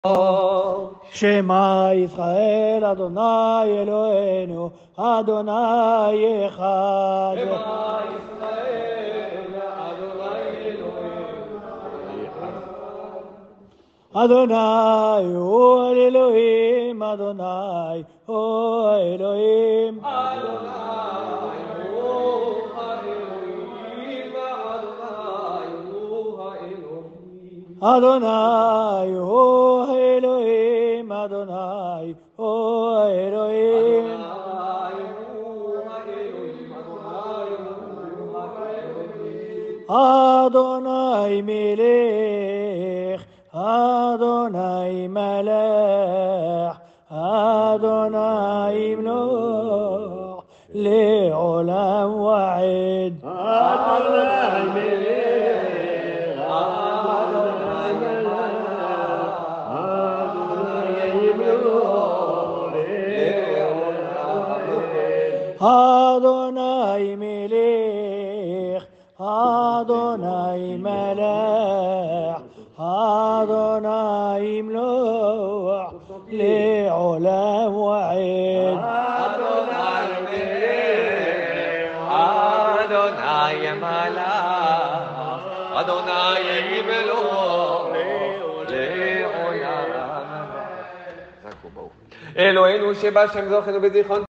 שמע ישראל אדוני אלוהינו אדוני אחד. שמע ישראל אדוני אלוהינו אדוני הוא אלוהים אדוני הוא אלוהים אדוני הוא האלוהים אדוני הוא האלוהים אדוני הוא האלוהים אדוני מלך אדוני מלך אדוני ימלוך לעולם ועד. אדוני מלך אדוני ימלוך אדוני מלך אדוני מלך אדוני ימלוך לעולם ועד. אדוני מלך אדוני מלך אדוני ימלוך לעולם. אלוהינו שבשם זוכנו בזיכרון